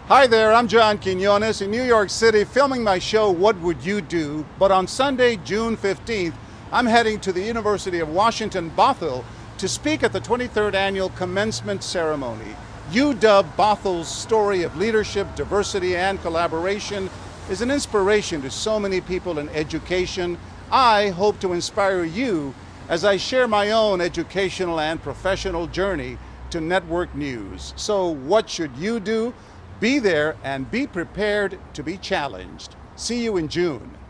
Hi there, I'm John Quiñones in New York City filming my show, What Would You Do? But on Sunday, June 15th, I'm heading to the University of Washington Bothell to speak at the 23rd Annual Commencement Ceremony. UW Bothell's story of leadership, diversity, and collaboration is an inspiration to so many people in education. I hope to inspire you as I share my own educational and professional journey to network news. So what should you do? Be there and be prepared to be challenged. See you in June.